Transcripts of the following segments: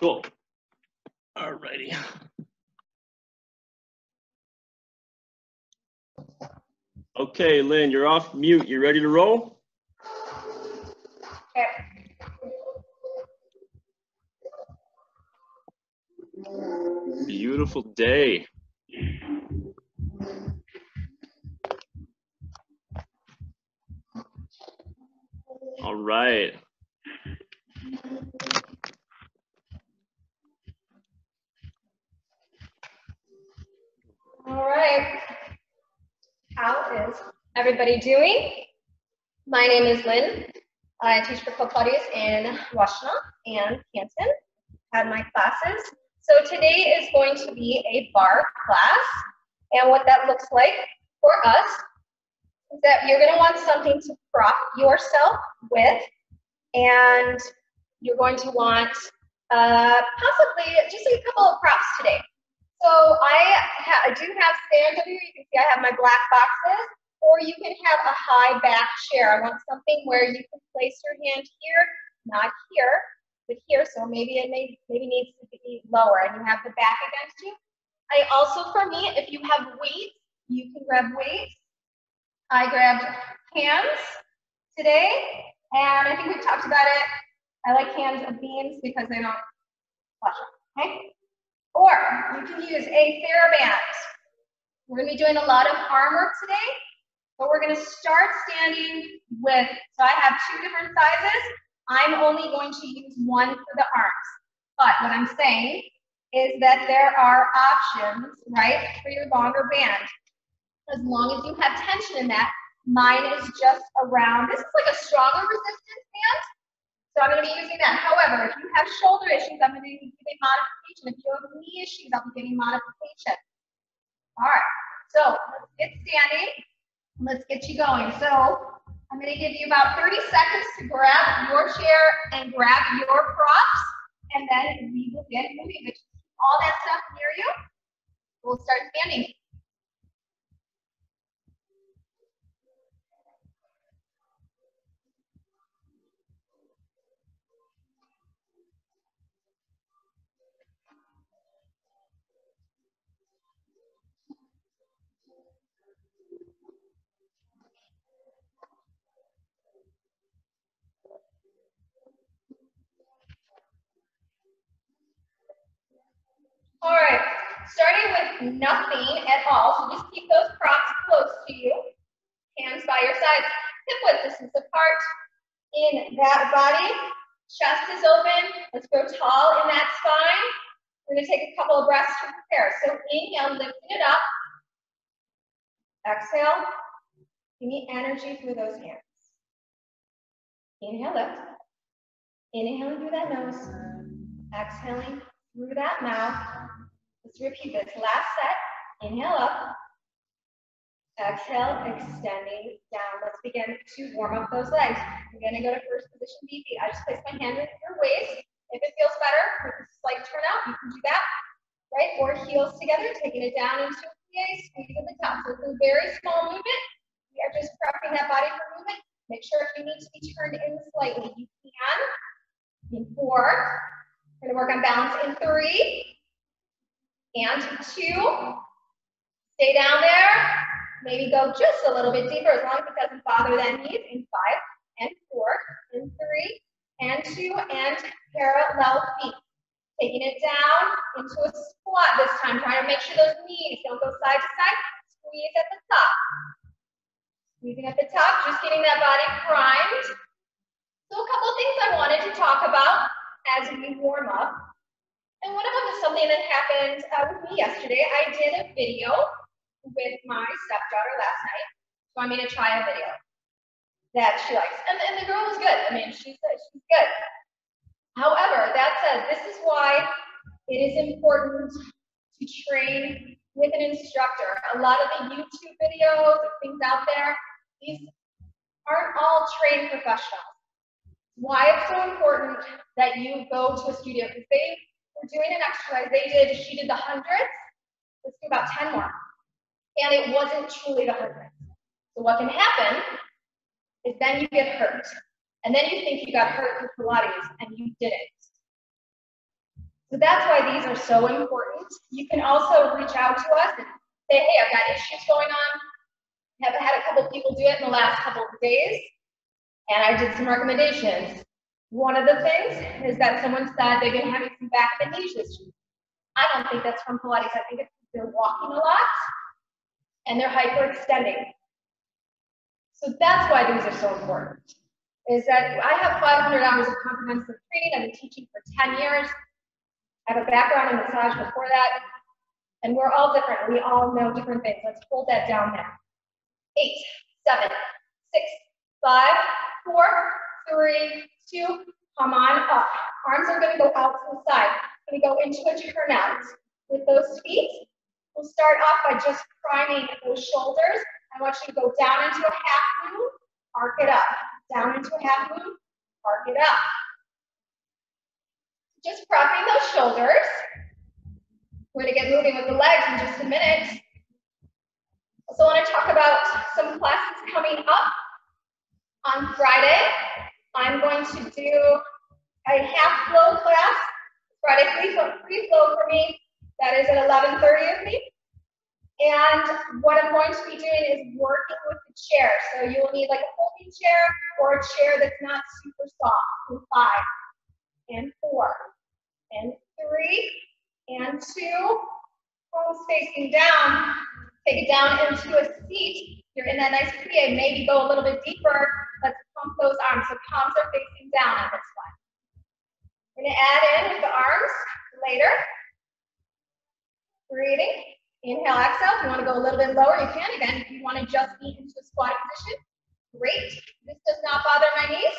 Cool. All righty. Okay, Lynn, you're off mute. You ready to roll? Okay. Beautiful day. All right. All right. How is everybody doing? My name is Lynn. I teach for Pilates in Washtenaw and Canton. Had my classes. So today is going to be a bar class. And what that looks like for us is that you're going to want something to prop yourself with. And you're going to want possibly just a couple of props today. So I do have stand over here. You can see I have my black boxes, or you can have a high back chair. I want something where you can place your hand here, not here, but here. So maybe it maybe needs to be lower, and you have the back against you. I also, for me, if you have weights, you can grab weights. I grabbed cans today, and I think we've talked about it. I like cans of beans because they don't flush up, okay? Or you can use a TheraBand. We're going to be doing a lot of arm work today, but we're going to start standing with, so I have two different sizes. I'm only going to use one for the arms. But what I'm saying is that there are options, right, for your longer band. As long as you have tension in that, mine is just around, this is like a stronger resistance band. So I'm going to be using that. However, if you have shoulder issues, I'm going to be giving modification. If you have knee issues, I'll be giving modification. All right, so let's get standing. Let's get you going. So I'm going to give you about 30 seconds to grab your chair and grab your props, and then we will get moving. But all that stuff near you, we'll start standing. All right, starting with nothing at all, so just keep those props close to you, hands by your sides, hip width distance apart in that body, chest is open, let's go tall in that spine. We're gonna take a couple of breaths to prepare. So inhale, lifting it up, exhale, give me energy through those hands. Inhale, lift, inhaling through that nose, exhaling through that mouth. Let's repeat this. Last set. Inhale up. Exhale, extending down. Let's begin to warm up those legs. I'm going to go to first position BP. I just place my hand at your waist. If it feels better with a slight turnout, you can do that. Right? Or heels together, taking it down into a plie, squeeze at the top. So it's a very small movement. We are just prepping that body for movement. Make sure if you need to be turned in slightly, you can. In 4. We're going to work on balance in 3. And 2, stay down there, maybe go just a little bit deeper as long as it doesn't bother that knees, in 5, and 4, and 3, and 2, and parallel feet. Taking it down into a squat this time, trying to make sure those knees don't go side to side, squeeze at the top. Squeezing at the top, just getting that body primed. So a couple of things I wanted to talk about as we warm up. And one of them is something that happened with me yesterday. I did a video with my stepdaughter last night. So I'm going to try a video that she likes. And the girl was good. I mean, she's good. However, that said, this is why it is important to train with an instructor. A lot of the YouTube videos and things out there, these aren't all trained professionals. Why it's so important that you go to a studio, because they were doing an exercise, she did the hundreds, let's do about 10 more. And it wasn't truly the hundreds. So what can happen is then you get hurt. And then you think you got hurt with Pilates and you didn't. So that's why these are so important. You can also reach out to us and say, hey, I've got issues going on. I've had a couple people do it in the last couple of days, and I did some recommendations. One of the things is that someone said they've been having some back and knee issues. I don't think that's from Pilates. I think it's they're walking a lot and they're hyperextending. So that's why these are so important. Is that I have 500 hours of comprehensive training. I've been teaching for 10 years. I have a background in massage before that. And we're all different. We all know different things. Let's hold that down now. 8, 7, 6, 5, 4, 3, 2, come on up. Arms are going to go out to the side. Going to go into a turnout. With those feet, we'll start off by just priming those shoulders. I want you to go down into a half moon, arc it up. Down into a half moon, arc it up. Just prepping those shoulders. We're going to get moving with the legs in just a minute. Also want to talk about some classes coming up. On Friday, I'm going to do a half flow class. Friday free flow for me. That is at 11:30 with me. And what I'm going to be doing is working with the chair. So you will need like a folding chair or a chair that's not super soft. In 5 and 4 and 3 and 2. Palms facing down. Take it down into a seat. You're in that nice plie. Maybe go a little bit deeper. Let's pump those arms. So palms are facing down on this one. We're going to add in with the arms later. Breathing. Inhale, exhale. If you want to go a little bit lower, you can. Again, if you want to just be into a squat position, great. This does not bother my knees.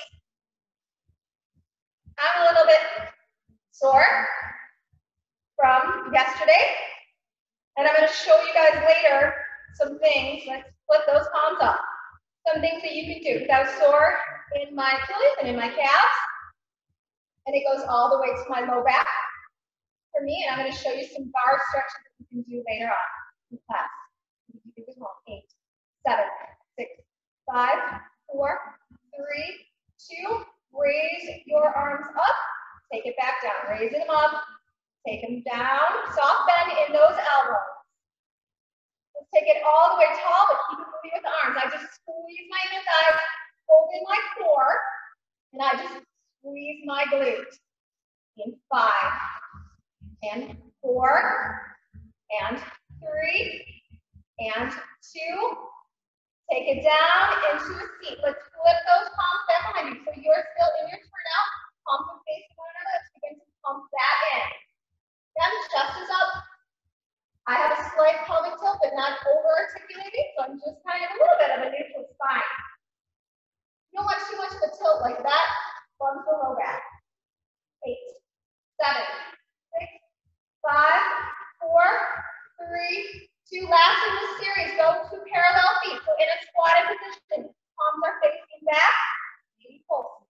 I'm a little bit sore from yesterday. And I'm going to show you guys later some things. Let's split those palms up. Some things that you can do. Because I was sore in my Achilles and in my calves. And it goes all the way to my low back for me. And I'm going to show you some bar stretches that you can do later on in class. You can do this one. 8, 7, 6, 5, 4, 3, 2. Raise your arms up. Take it back down. Raise them up. Take them down. Soft bend in those elbows. Let's take it all the way tall, but keep it moving with the arms. I just squeeze my inner thighs, hold in my core, and I just squeeze my glute. In 5 and 4 and 3 and 2. Take it down into a seat. Let's flip those palms back behind you. So you're still in your turnout. Palms are facing one another. Let's begin to pump that in. Then chest is up. I have a slight pelvic tilt, but not over-articulating, so I'm just kind of a little bit of a neutral spine. You don't want too much of a tilt like that. Bump the low back. 8, 7, 6, 5, 4, 3, 2. Last in this series, go to parallel feet. So in a squatted position, palms are facing back, maybe pulsing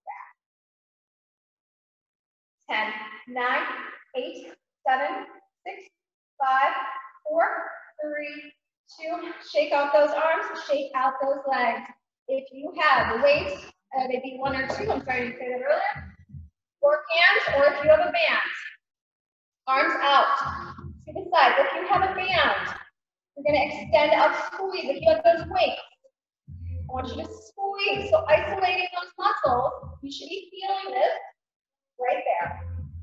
back. 10, 9, 8, 7, 6, 5, 4, 3, 2. Shake out those arms, shake out those legs. If you have weights, maybe 1 or 2, I'm sorry to say that earlier, or hands, or if you have a band. Arms out to the side. If you have a band, you're going to extend up, squeeze. If you have those weights, I want you to squeeze. So isolating those muscles, you should be feeling this right there.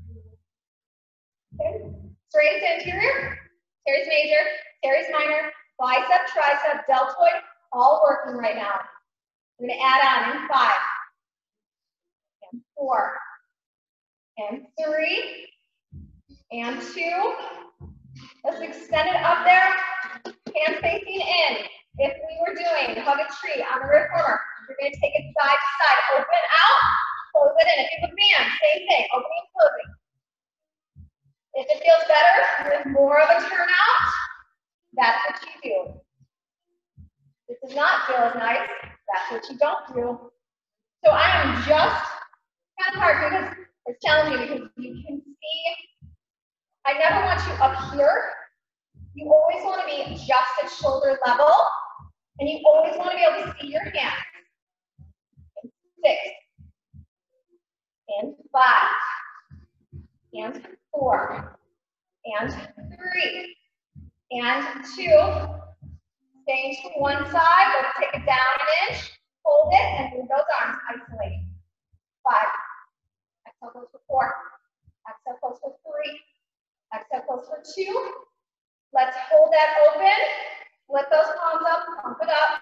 Okay. Straight anterior, teres major, teres minor, bicep, tricep, deltoid, all working right now. We're going to add on in 5 and 4 and 3 and 2. Let's extend it up there, hands facing in. If we were doing hug a tree on the reformer, you're going to take it side to side, open out, close it in. If you have a band, same thing, opening and closing. If it feels better with more of a turnout, that's what you do. If it does not feel as nice, that's what you don't do. So I am just kind of hard because it's challenging because you can see, I never want you up here. You always want to be just at shoulder level, and you always want to be able to see your hands. 6 and 5 and 4, and 3, and 2. Staying to one side, let's take it down an inch, hold it, and move those arms, isolating. 5, exhale, close for 4, exhale, close for 3, exhale, close for 2. Let's hold that open, lift those palms up, pump it up.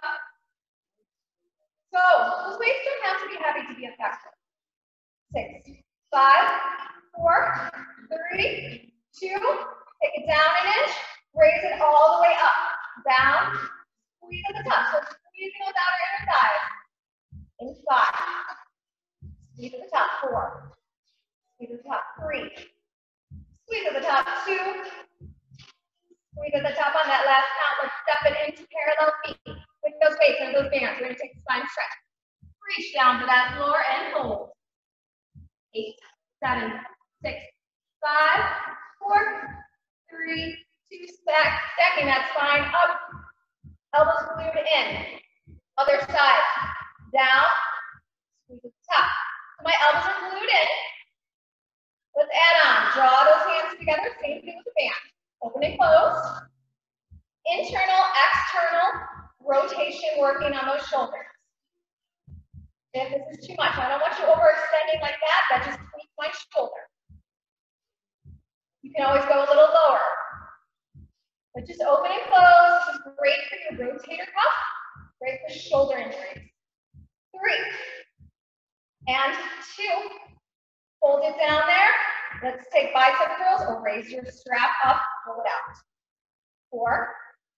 So, those weights don't have to be heavy to be effective. 6, 5, 4, 3, 2, take it down an inch, raise it all the way up, down, squeeze at the top, so squeezing those outer inner thighs. In 5, squeeze at the top, 4, squeeze at the top, 3, squeeze at the top, 2, squeeze at the top on that last count. Let's step it into parallel feet with those weights and those bands. We're going to take the spine stretch. Reach down to that floor and hold. 8, 7, 6, 5, 4, 3, 2, stacking that spine up. Elbows glued in. Other side. Down. Squeeze at the top. So my elbows are glued in. Let's add on. Draw those hands together. Same thing with the band. Open and close. Internal, external rotation working on those shoulders. If this is too much, I don't want you overextending like that. That just tweaks my shoulder. You can always go a little lower. But just open and close. This is great for your rotator cuff. Great for shoulder injuries. 3 and 2. Hold it down there. Let's take bicep curls or raise your strap up, pull it out. 4,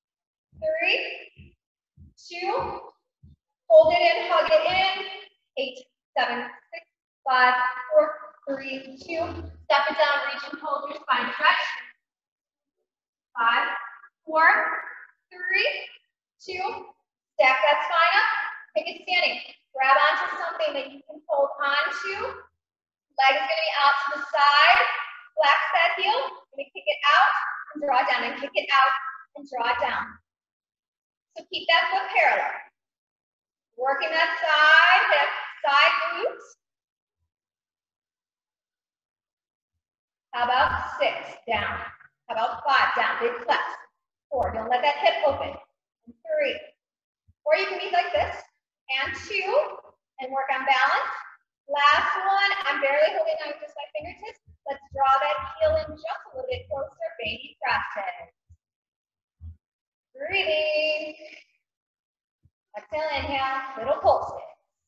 3, 2. Hold it in, hug it in. 8, 7, 6, 5, 4, 3, 2. Step it down, reach and hold your spine stretch. 5, 4, 3, 2. Stack that spine up. Take it standing. Grab onto something that you can hold onto. Leg is going to be out to the side. Flex that heel. You're going to kick it out and draw it down, and kick it out and draw it down. So keep that foot parallel. Working that side hip, side glutes. How about 6? Down. How about 5? Down. Big flex. 4. Don't let that hip open. 3. Or you can be like this. And 2. And work on balance. Last one. I'm barely holding on with just my fingertips. Let's draw that heel in just a little bit closer. Baby crosses. Breathing. Exhale, inhale. Little pulses.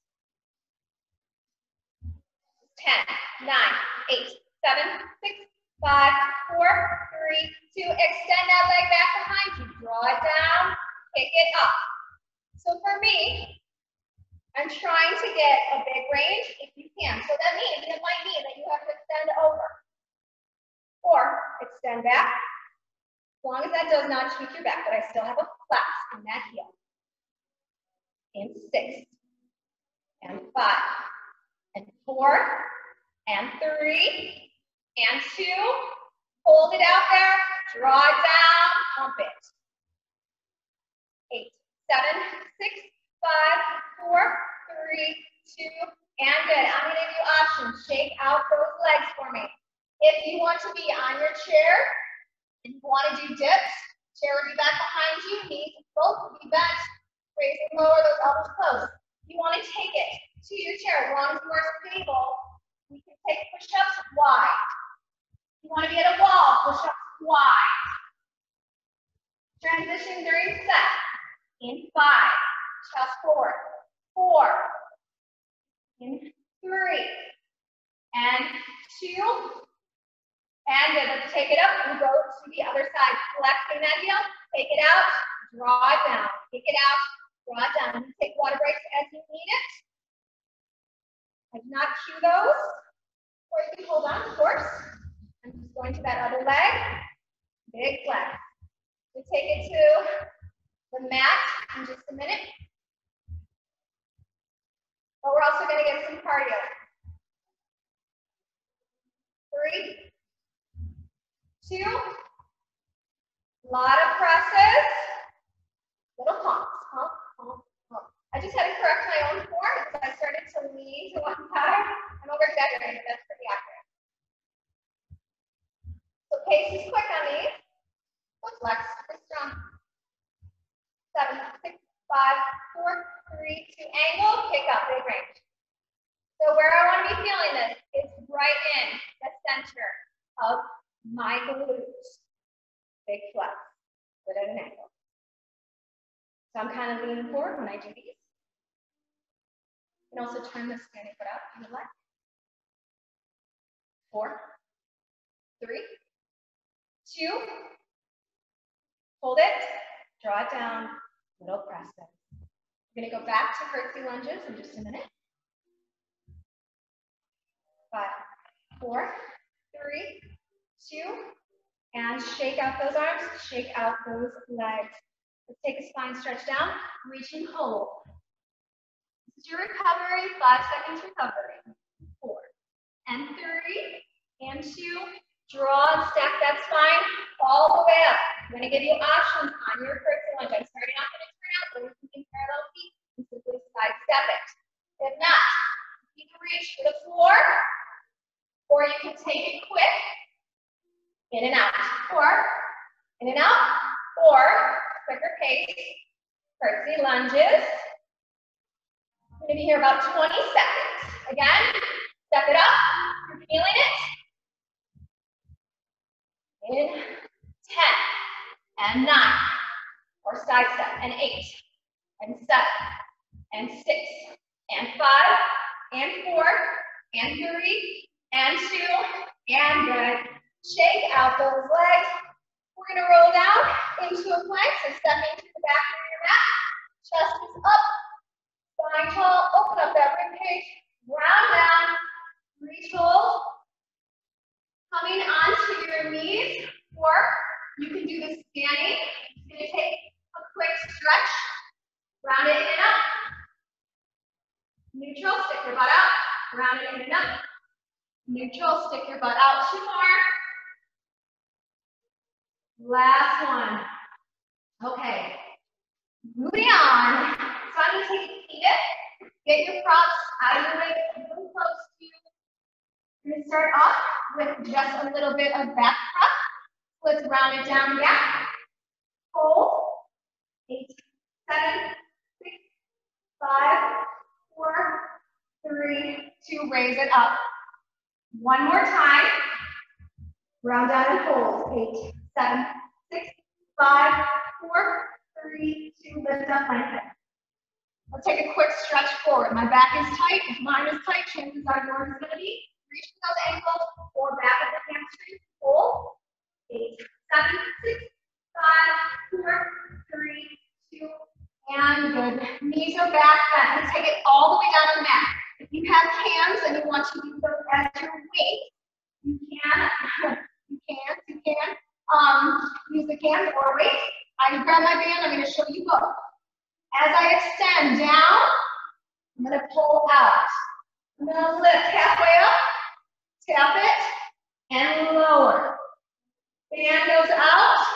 10, 9, 8, 7, 6, 5, 4, 3, 2. Extend that leg back behind you. Draw it down. Kick it up. So for me, I'm trying to get a big range if you can. So that means, it might mean that you have to extend over. Or extend back. As long as that does not tweak your back, but I still have a flex in that heel. And 6, and 5, and 4, and 3, and 2. Hold it out there, draw it down, pump it. 8, 7, 6, 5, 4, 3, 2, and good. I'm going to give you options. Shake out those legs for me. If you want to be on your chair and you want to do dips, chair will be back behind you, knees both will be bent. Raising lower, those elbows close. You want to take it to your chair. As long as you are stable, we can take push-ups wide. You want to be at a wall, push-ups wide. Transition during set. In 5, chest forward. 4, in 3, and 2, and good. Let's take it up and go to the other side. Flexing that heel, take it out, draw it down, kick it out. Draw it down. You take water breaks as you need it. I do not cue those. Or you can hold on, of course. I'm just going to that other leg. Big flex. We take it to the mat in just a minute. But we're also going to get some cardio. 3, 2. A lot of presses. Little pumps. Pump, pump, pump. I just had to correct my own form because I started to lean to one side. I'm over exaggerating, but that's pretty accurate. pace is quick on these. Foot flex is strong. 7, 6, 5, 4, 3, 2, angle, kick up, big range. So where I want to be feeling this is right in the center of my glutes. Big flex, but at an angle. So I'm kind of leaning forward when I do these. You can also turn the standing foot out if you would like. 4, 3, 2, hold it, draw it down, little press it. We're going to go back to curtsy lunges in just a minute. 5, 4, 3, 2, and shake out those arms, shake out those legs. Let's take a spine stretch down, reach and hold. This is your recovery, 5 seconds recovery. 4, and 3, and 2, draw and stack that spine all the way up. I'm going to give you options on your curtsy lunge. I'm starting off in a turnout, but you can parallel feet and simply sidestep it. If not, you can reach for the floor, or you can take it quick, in and out, or in and out, or quicker pace, curtsy lunges. I'm going to be here about 20 seconds. Again, step it up, you're feeling it. In 10, and 9, or side step, and 8, and 7, and 6, and 5, and 4, and 3, and 2, and good. Shake out those legs. We're going to roll down into a plank, so stepping to the back of your mat. Chest is up, spine tall, open up that rib cage, round down, reach hold. Coming onto your knees, or you can do this standing. It's going to take a quick stretch, round it in and up. Neutral, stick your butt out, round it in and up. Neutral, stick your butt out. 2 more. Last one. Okay, moving on. So I'm going to take a seated. Get your props out of your way, really close to you. We're going to start off with just a little bit of back prep. Let's round it down again. Hold. 8, 7, 6, 5, 4, 3, 2. Raise it up. One more time. Round down and hold. 8, 7, 6, 5, 4, 3, 2. Lift up, lengthen. Let's take a quick stretch forward. My back is tight. If mine is tight, chances are yours is going to be. Reach for those ankles or back of the hamstring. Hold. 8, 7, 6, 5, 4, 3, 2, and good. Knees are back bent. Let's take it all the way down to the mat. If you have cams and you want to use those as your weight, you can. You can. Use the cams or weight. I can grab my band. I'm going to show you both. As I extend down, I'm going to pull out. I'm going to lift halfway up, tap it, and lower. Band goes out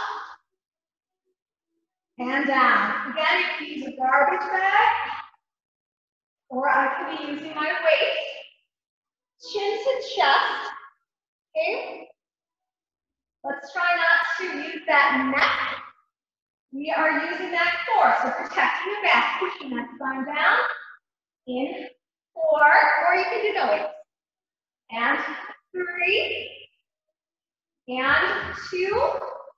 and down. Again, you can use a garbage bag, or I could be using my weight. Chin to chest. Okay? Let's try not to use that neck. We are using that core, so protecting the back, pushing that spine down. In 4, or you can do no weights. And 3, and 2,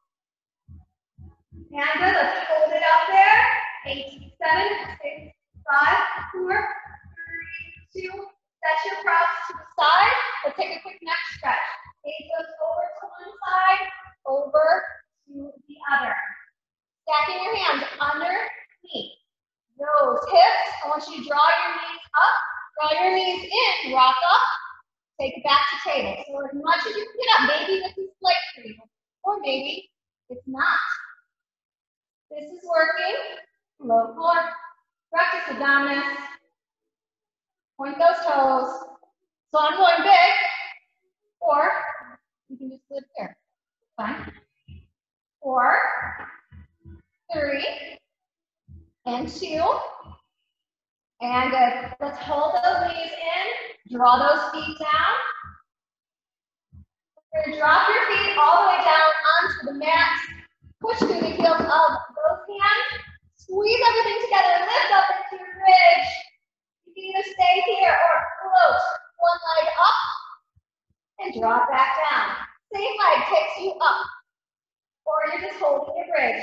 and good. Let's hold it out there. 8, 7, 6, 5, 4, 3, 2. Set your props to the side. Let's take a quick neck stretch. Gaze goes over to one side, over to the other. Stacking your hands underneath those hips. I want you to draw your knees up, draw your knees in, rock up, take it back to table. So as much as you can get up, maybe this is light for you, or maybe it's not. This is working. Low floor. Practice abdominis. Point those toes. So I'm going big, or you can just live here. Fine. 4, 3, and 2, and good. Let's hold those knees in, draw those feet down. You're going to drop your feet all the way down onto the mat. Push through the heels of those hands. Squeeze everything together. Lift up into your bridge. You can either stay here or float one leg up and drop back down. Same leg takes you up. Or you're just holding your bridge.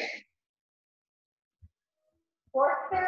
For 3.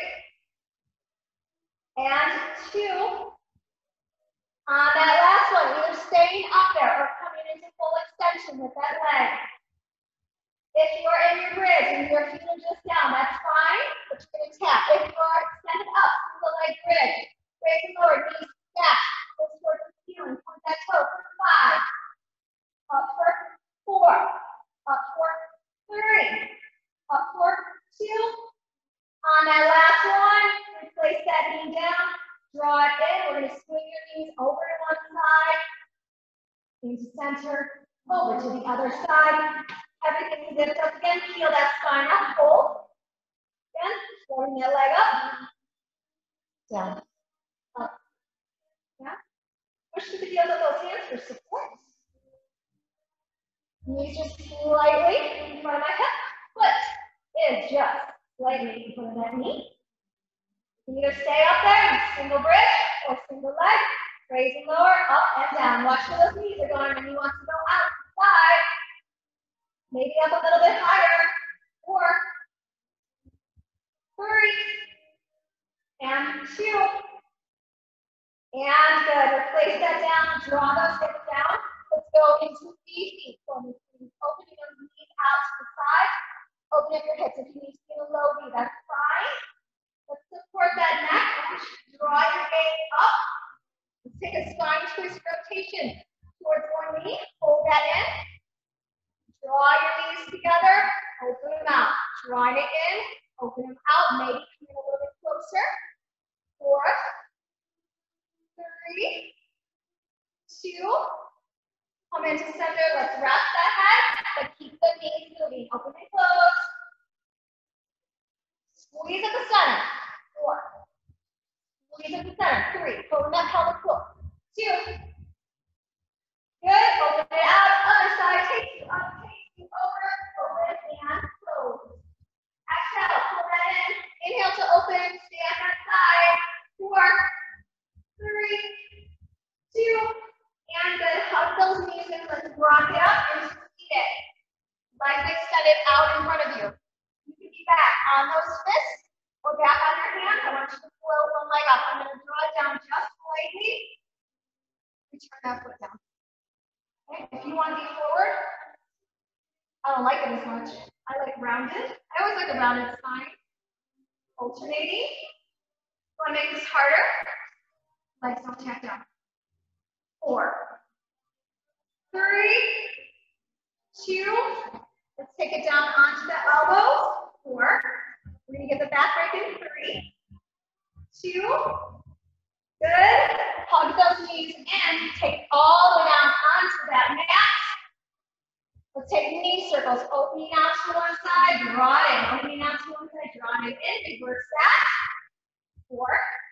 And 2. On that last one, either staying up there or coming into full extension with that leg. If you're in your bridge and your feet are just down, that's fine, but you're going to tap. If you are extended up, single leg bridge. Raise and lower, knees stack. Go towards the ceiling, point that toe for 5. Up for 4. Up for 3. Up for 2. On that last one, replace that knee down. Draw it in. We're going to swing your knees over to one side, into center, over to the other side. Everything zips up again. Peel that spine up. Hold. Again, floating that leg up. Down. Up. Down. Push through the heels of those hands for support. Knees just slightly in front of my hip. Foot is just slightly in front of that knee. You can either stay up there, single bridge, or single leg. Raise and lower, up and down. Watch where those knees are going when you want to go outside. Maybe up a little bit higher. 4, 3, and 2. And good. Replace that down. Draw those hips down. Let's go into feet. So opening those knees out to the side. Open up your hips. If you need to be in a low V, that's fine. Let's support that neck. Draw your gaze up. Let's take a spine twist rotation towards one knee. Hold that in. Draw your knees together. Open them out. Drawing it in. Open them out. Maybe come in a little bit closer. 4, 3, 2. Come into center. Let's wrap that head, but keep the knees moving. Open and close. Squeeze at the center. 4. Squeeze at the center. 3. Pulling that pelvic floor. 2. Good. Open it out. Other side. Takes you up. Takes you over. Open and close. Exhale. Pull that in. Inhale to open. Stay on that side. 4, 3, 2. And good. Hug those knees and let's rock it up into seated. Legs extended out in front of you. You can be back on those fists or back on your hands. I want you to float one leg up. I'm going to draw it down just slightly. Return that foot down. Okay. If you want to be forward, I don't like it as much. I like rounded. I always like a rounded spine. Alternating. Want to make this harder? Legs don't tap down. 4, 3, 2. Let's take it down onto the elbows. 4. We're going to get the back break in. 3, 2. Good. Hug those knees in. Take all the way down onto that mat. Let's take knee circles. Opening out to one side. Draw it in. Opening out to one side. Drawing it in. Reverse that. 4,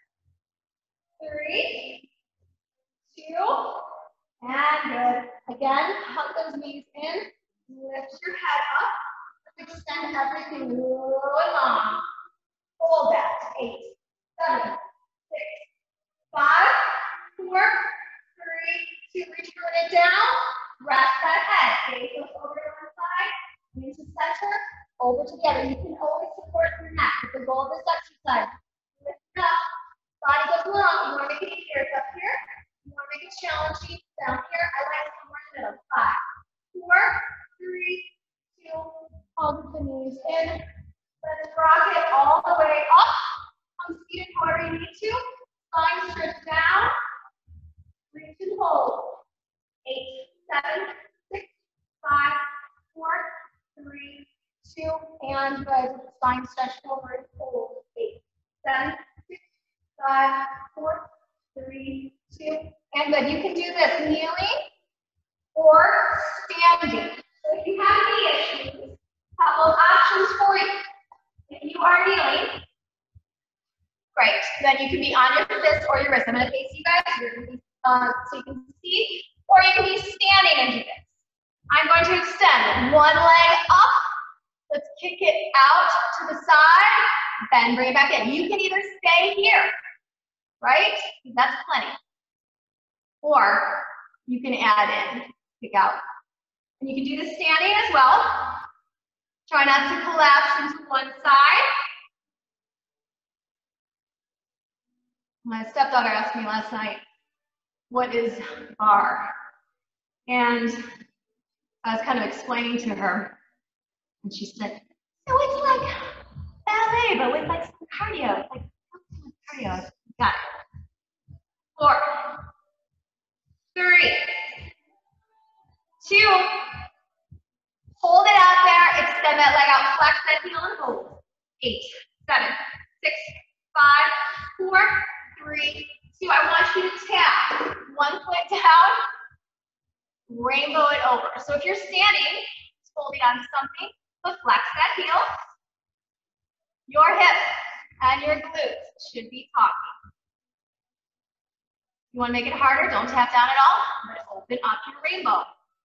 3, 2. And good. Again, hug those knees in. Lift your head up. Extend everything really long. Hold that. 8, 7, 6, 5, 4, 3, 2. Return it down. Rest that head. Gaze goes over to one side. Into center. Over together. You can always support your neck. It's the goal of this exercise. Lift it up. Body goes long. You want to make it easier. It's up here. You want to make it challenging. Down here. I like somewhere in the middle. 5, 4, 3, 2. Hug the knees in. Let's rock it all the way up. Come seated however you need to. Spine strips down. Reach and hold. 8, 7, 6, 5, 4, 3, 2, and good. Spine stretch forward. Hold. 8, 7, 6, 5, 4, 3, 2, and good. You can do this kneeling or standing. So if you have knee issues, couple of options for you. If you are kneeling, great. Then you can be on your fist or your wrist. I'm going to face you guys so you can see, or you can be standing and do this. I'm going to extend one leg up. Let's kick it out to the side, then bring it back in. You can either stay here, right? That's plenty. Or you can add in, kick out. And you can do this standing as well. Try not to collapse into one side. My stepdaughter asked me last night, what is bar? And I was kind of explaining to her, and she said, so it's like ballet, but with like some cardio. It's like something with cardio. Got it. 4, 3, 2, hold it out there, extend that leg out, flex that heel and hold. 8, 7, 6, 5, 4, 3, 2. I want you to tap one foot down, rainbow it over. So if you're standing, it's holding on to something, but flex that heel. Your hips and your glutes should be talking. You want to make it harder, don't tap down at all, but open up your rainbow.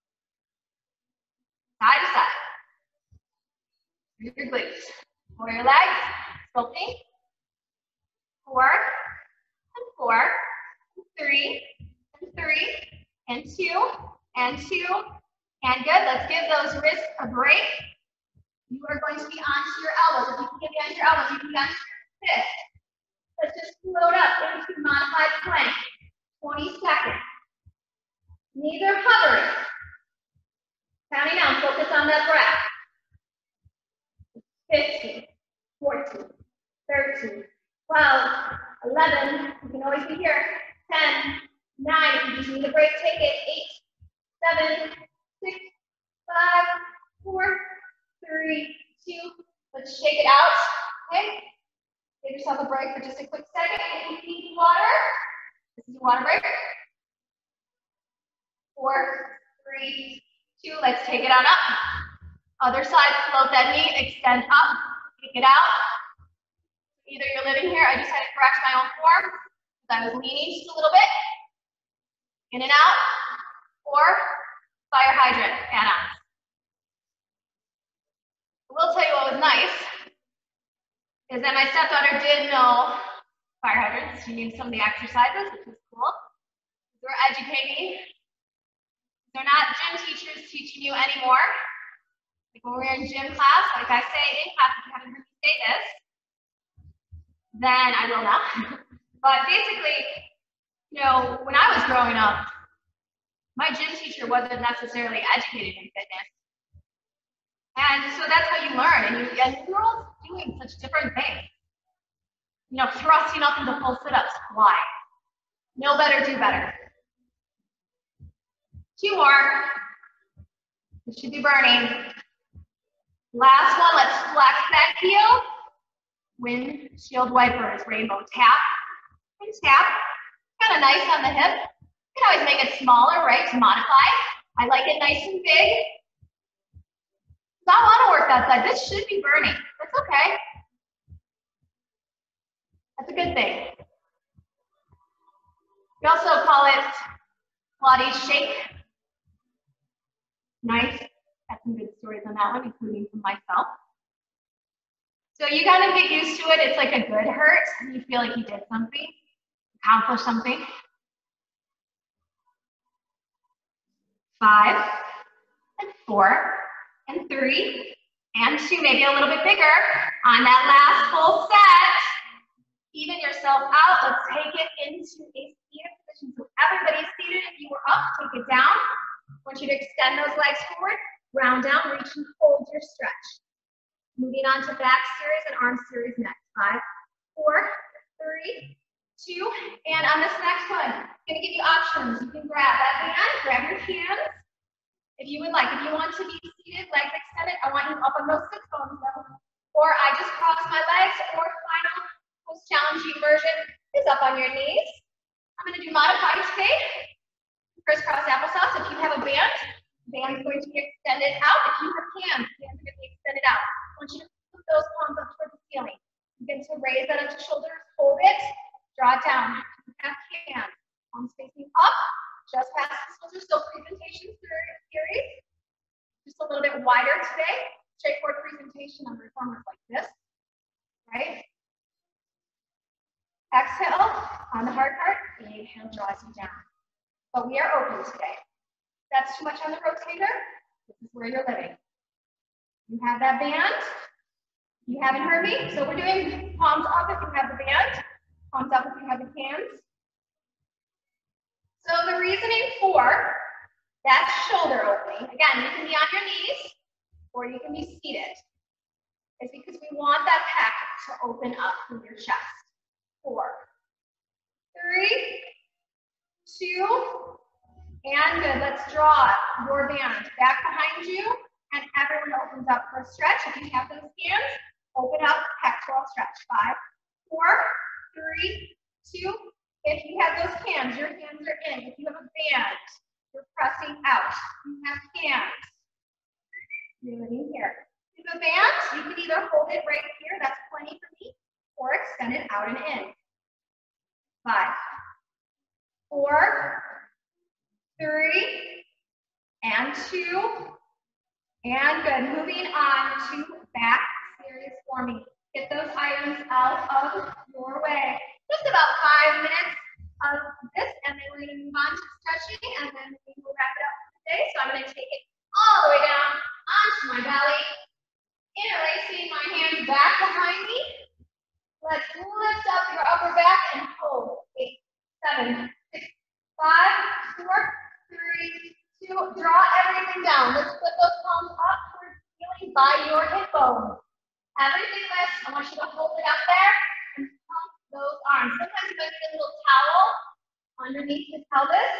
Side to side. Through your glutes. For your legs, sculpting. 4, and 4, and 3, and 3, and 2, and 2, and good. Let's give those wrists a break. You are going to be onto your elbows. If you can get onto your elbows, you can get onto your fists. Let's just float up into modified plank. 20 seconds. Knees are hovering. Counting down, focus on that breath. 15, 14, 13, 12, 11, you can always be here. 10, 9, if you just need a break, take it. 8, 7, 6, 5, 4, 3, 2, let's shake it out, okay? Give yourself a break for just a quick second. If you need water, this is a water break. 4, 3, 2, let's take it on up. Other side, float that knee, extend up, kick it out. Either you're living here, I just had to correct my own form, because I was leaning just a little bit, in and out, or fire hydrant, add-ons. I will tell you what was nice, is that my stepdaughter did know fire hydrants. She knew some of the exercises, which was cool. We're educating. They're not gym teachers teaching you anymore. Like when we're in gym class, like I say in class, if you haven't heard me say this, then I will now. But basically, you know, when I was growing up, my gym teacher wasn't necessarily educated in fitness. And so that's how you learn. And you're all doing such different things. You know, thrusting up into full sit-ups. Why? Know better, do better. 2 more. It should be burning. Last one, let's flex that heel. Windshield wipers, rainbow. Tap and tap. Kind of nice on the hip. You can always make it smaller, right, to modify. I like it nice and big. So I want to work that side. This should be burning. That's okay. That's a good thing. We also call it Pilates shake. Nice. Got some good stories on that one, including from myself. So you kind of get used to it. It's like a good hurt. You feel like you did something, accomplished something. 5, and 4, and 3, and 2, maybe a little bit bigger. On that last full set, even yourself out. Let's take it into a seated position. So everybody's seated. If you were up, take it down. I want you to extend those legs forward, round down, reach and hold your stretch. Moving on to back series and arm series next. 5, 4, 3, 2, and on this next one, I'm going to give you options. You can grab that hand, grab your hands. If you would like, if you want to be seated, legs extended, I want you up on those sit bones though. Or I just cross my legs, or final, most challenging version is up on your knees. I'm going to do modified today. Crisscross applesauce. If you have a band, band's going to be extended out. If you have hands, hands are going to be extended out. I want you to put those palms up towards the ceiling. Begin to raise that up to shoulders, hold it, draw it down. Have hands, palms facing up, just past the shoulders, still presentation series. just a little bit wider today. Straightforward presentation on reformers like this, right? Exhale on the hard part, inhale draws you down. But we are open today. If that's too much on the rotator, this is where you're living. You have that band. You haven't heard me, so we're doing palms up if you have the band, palms up if you have the hands. So the reasoning for that shoulder opening, again, you can be on your knees or you can be seated, is because we want that pec to open up through your chest. 4, 3, 2, and good. Let's draw your band back behind you, and everyone opens up for a stretch. If you have those hands, open up, pectoral stretch. 5, 4, 3, 2. If you have those hands, your hands are in. If you have a band, you're pressing out. You have hands. You're living here. If you have a band, you can either hold it right here, that's plenty for me, or extend it out and in. 5, 4, 3, and 2, and good. Moving on to back series forming. Get those items out of your way. Just about 5 minutes of this, and then we're going to move on to stretching, and then we will wrap it up for today. So I'm going to take it all the way down onto my belly, interlacing my hands back behind me. Let's lift up your upper back and hold. 8, 7, 6, 5, 4, 3, 2. Draw everything down. Let's flip those palms up towards the ceiling by your hip bones. Everything lifts. I want you to hold it up there and pump those arms. Sometimes you might need a little towel underneath the pelvis.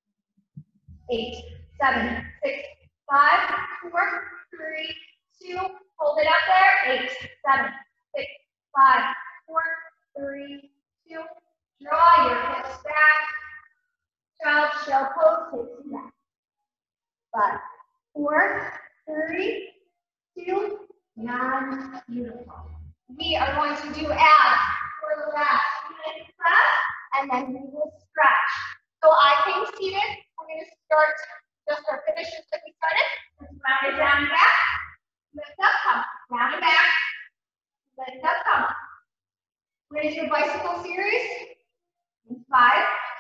8, 7, 6, 5, 4, 3, 2. Hold it up there. 8, 7, 6, 5, 4, 3, 2. Draw your hips back. Child shell pose takes you back. 5, 4, 3, 2, and beautiful. We are going to do abs for the last minute press, and then we will stretch. So I came seated. We're going to start just our finishes that we started. Let's round it down and back. Lift up, come. Round and back. Lift up, come. We're going to do a bicycle series. 5.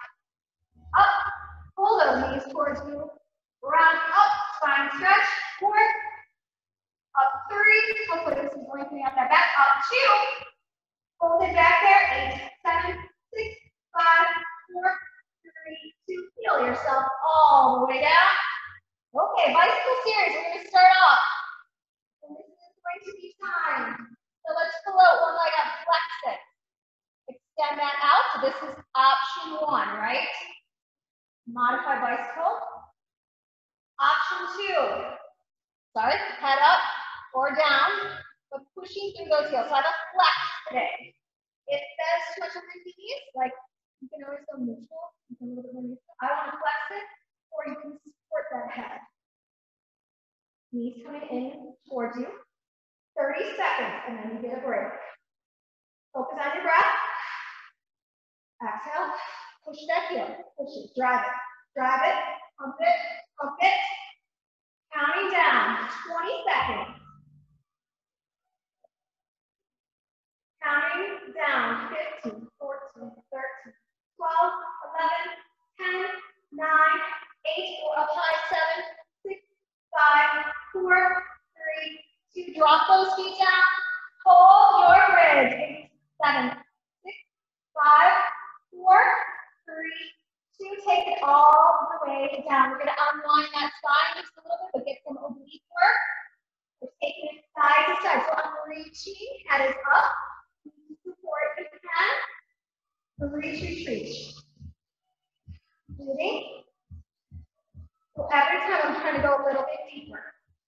Up. Pull those knees towards you. Round up. Spine stretch. 4. Up 3. Hopefully this is lengthening up that back. Up 2. Hold it back there. 8, 7, 6, 5, 4, 3, 2. Feel yourself all the way down. Okay, bicycle series. We're going to start off. And this is going to be time. So let's float one leg up, flex it. Extend that out. So this is option 1, right? Modify bicycle. Option 2. Sorry, head up or down, but pushing through those heels. So I have a flex today. If that's too much on the knees, like you can always go neutral. You can a little bit more neutral. I want to flex it, or you can support that head. Knees coming in towards you. 30 seconds, and then you get a break. Focus on your breath. Exhale. Push that heel. Push it. Drive it. Drive it. Pump it. Pump it. Counting down. 20 seconds. Counting down. 15, 14, 13, 12, 11, 10, 9, 8, or up high, 7, 6, 5, 4, 3, 2. Drop those feet down. Hold your bridge. 8, 7, 6, 5, 4, 3, 2. Take it all the way down. We're going to unwind that spine just a little bit, but get some oblique work. We're taking it side to side. So I'm reaching. Head is up. Support if you can. Reach, reach, reach. Breathing. So every time I'm trying to go a little bit deeper.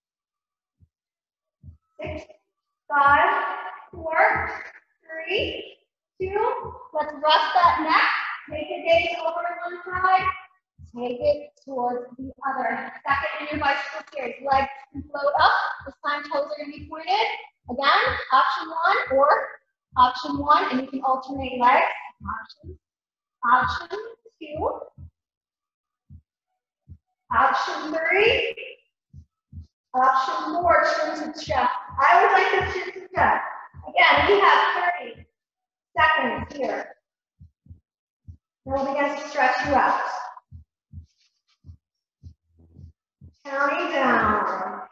6, 5, 4, 3, 2. Let's rest that neck. Take a gaze over to one side. Take it towards the other. Second in your bicycle series. Legs can float up. This time toes are going to be pointed. Again, option 1 or option 1, and you can alternate legs. Option 2. Option 3. Option 4, chin to chest. I would like the chin to chest. Again, we have 30 seconds here. And we'll begin to stretch you out. Counting down.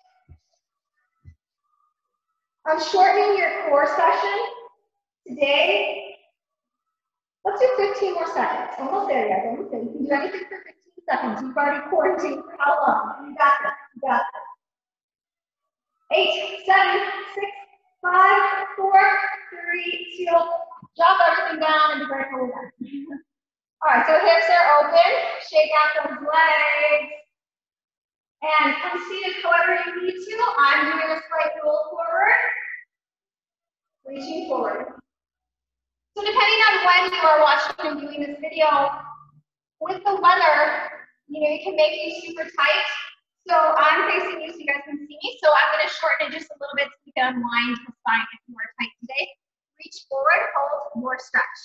I'm shortening your core session today. Let's do 15 more seconds. Almost there, guys. Almost there. You can do anything for 15 seconds. You've already quarantined for how long? You got this. You got this. 8, 7, 6, 5, 4, 3, 2. Drop everything down and be grateful again. All right, so hips are open. Shake out those legs. And come seated however you need to. I'm doing a slight roll forward. Reaching forward. So depending on when you are watching and viewing this video, with the weather, you can make these super tight. So I'm facing you so you guys can see me. So I'm going to shorten it just a little bit so you can unwind the spine if you are tight today. Reach forward, hold, more stretch.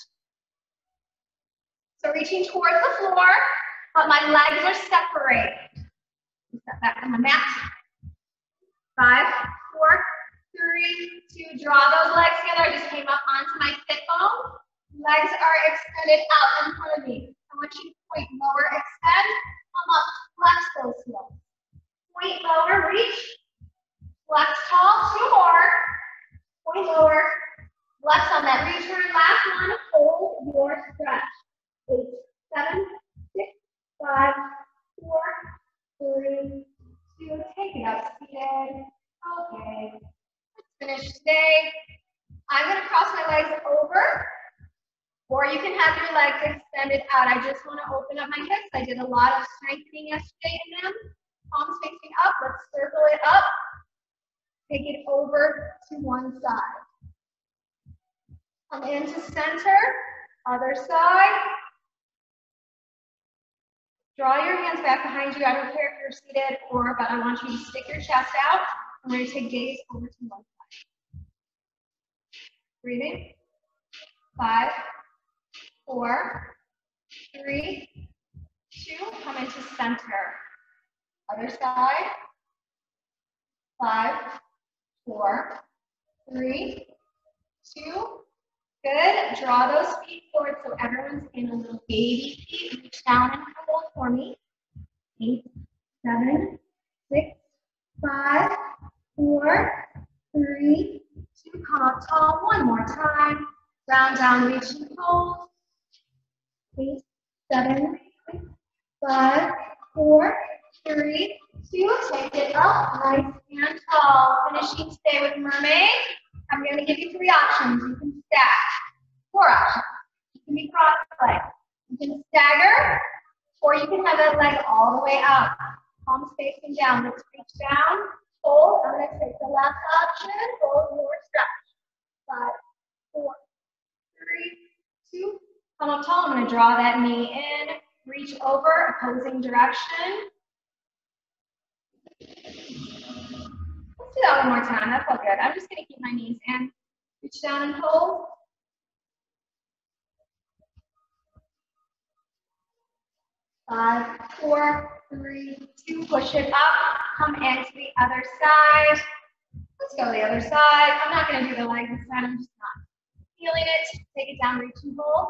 So reaching towards the floor, but my legs are separated. Step back on the mat. 5, 4, 3, 2. Draw those legs together. I just came up onto my sit bone. Legs are extended out in front of me. I want you to point lower, extend, come up, flex those heels. Point lower, reach, flex tall, 2 more. Point lower, flex on that return. Last one, hold your stretch. 8, 7, 6, 5, 4, 3, 2. Take it up, seated. Okay. Let's finish today. I'm going to cross my legs over, or you can have your legs extended out. I just want to open up my hips. I did a lot of strengthening yesterday in them. Palms facing up. Let's circle it up. Take it over to one side. Come into center. Other side. Draw your hands back behind you. I don't care if you're seated but I want you to stick your chest out. I'm going to take gaze over to one side. Breathing. 5, 4, 3, 2. Come into center. Other side. 5, 4, 3, 2. Good. Draw those feet forward so everyone's in a little baby feet. Reach down and hold for me. 8, 7, 6, 5, 4, 3, 2. Come up tall. One more time. Round down, reach and hold. 8, 7, 6, 5, 4, 3, 2. Take it up. Nice and tall. Finishing today with mermaid. I'm going to give you 3 options. You can stack. 4 options. You can be cross-legged. You can stagger, or you can have that leg all the way out. Palms facing down. Let's reach down. Hold. I'm going to take the left option. Hold your stretch. 5, 4, 3, 2. Come up tall. I'm going to draw that knee in. Reach over, opposing direction. Let's do that one more time. That felt good. I'm just going to keep my knees in. Reach down and hold. 5, 4, 3, 2. Push it up. Come into the other side. Let's go to the other side. I'm not going to do the leg this time. I'm just not feeling it. Take it down, reach and hold.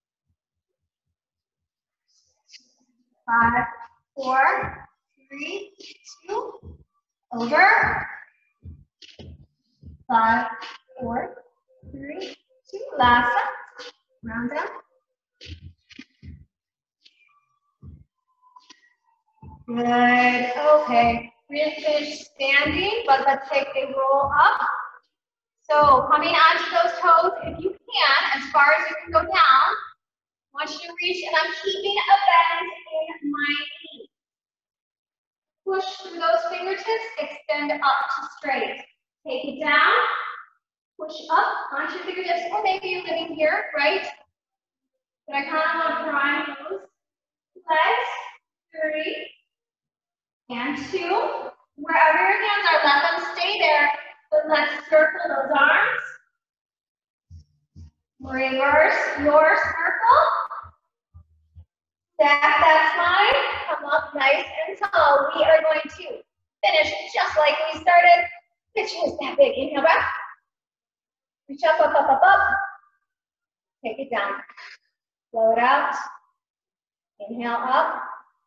5, 4, 3, 2. Over. 5, 4, 3, 2. Last up. Round down. Good. Okay. We didn't finish standing, but let's take a roll up. So coming onto those toes, if you can, as far as you can go down. I want you to reach, and I'm keeping a bend in my knee. Push through those fingertips, extend up to straight. Take it down, push up onto your fingertips, or maybe you're living here, right? But I kind of want to prime those legs. 3 and 2. Wherever your hands are, let them stay there, but let's circle those arms. Reverse your circle. Stack that spine. Come up nice and tall. We are going to finish just like we started. Pitch is that big. Inhale back. Reach up, up, up, up, up. Take it down. Blow it out. Inhale up.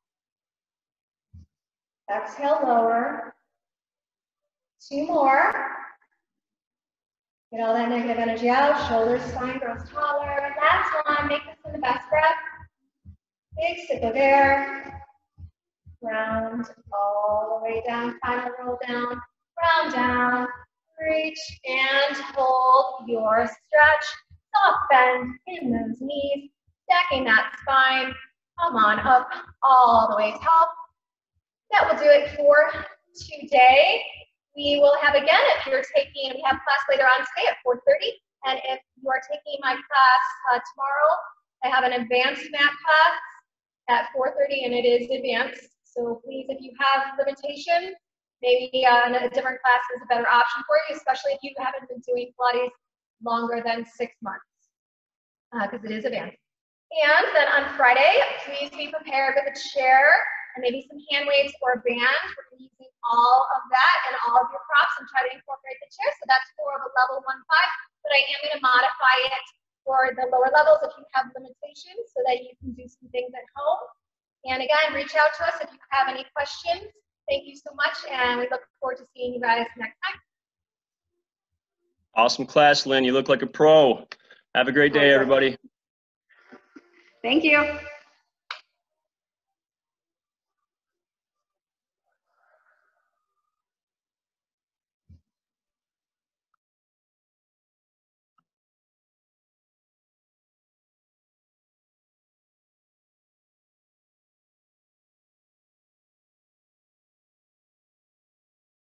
Exhale, lower. 2 more. Get all that negative energy out. Shoulders, spine grows taller. Last one. Make this in the best breath. Big sip of air. Round all the way down. Final roll down. Round down. Reach and hold your stretch. Soft bend in those knees. Stacking that spine. Come on up all the way top. That will do it for today. We will have again, if you're taking, we have class later on today at 4:30. And if you are taking my class tomorrow, I have an advanced math class at 4:30 and it is advanced. So please, if you have limitations, maybe a different class is a better option for you, especially if you haven't been doing Pilates longer than 6 months, because it is advanced. And then on Friday, please be prepared with a chair and maybe some hand weights or a band. We're going to be using all of that and all of your props and try to incorporate the chair. So that's for the level 1-5, but I am going to modify it for the lower levels if you have limitations so that you can do some things at home. And again, reach out to us if you have any questions. Thank you so much, and we look forward to seeing you guys next time. Awesome class, Lynn. You look like a pro. Have a great day, everybody. Thank you.